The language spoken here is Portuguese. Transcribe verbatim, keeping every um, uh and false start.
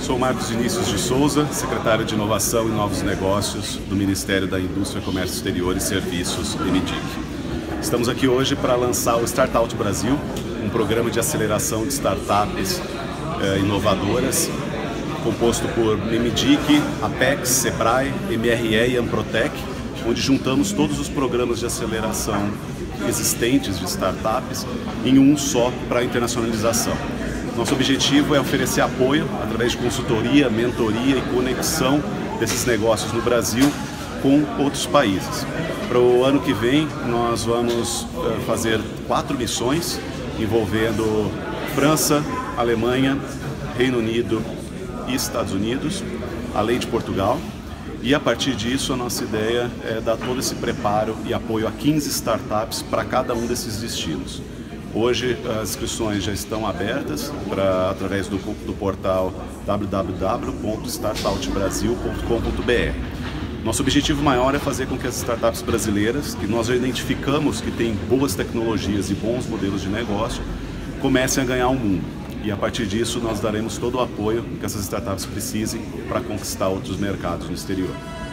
Sou Marcos Vinícius de Souza, secretário de Inovação e Novos Negócios do Ministério da Indústria, Comércio Exterior e Serviços, M D I C. Estamos aqui hoje para lançar o Startout Brasil, um programa de aceleração de startups eh, inovadoras, composto por M D I C, Apex, Sebrae, M R E e Amprotec, onde juntamos todos os programas de aceleração existentes de startups em um só para a internacionalização. Nosso objetivo é oferecer apoio através de consultoria, mentoria e conexão desses negócios no Brasil com outros países. Para o ano que vem, nós vamos uh, fazer quatro missões envolvendo França, Alemanha, Reino Unido e Estados Unidos, além de Portugal. E a partir disso, a nossa ideia é dar todo esse preparo e apoio a quinze startups para cada um desses destinos. Hoje as inscrições já estão abertas pra, através do, do portal w w w ponto startout brasil ponto com ponto b r. Nosso objetivo maior é fazer com que as startups brasileiras, que nós já identificamos que têm boas tecnologias e bons modelos de negócio, comecem a ganhar o mundo. E a partir disso nós daremos todo o apoio que essas startups precisem para conquistar outros mercados no exterior.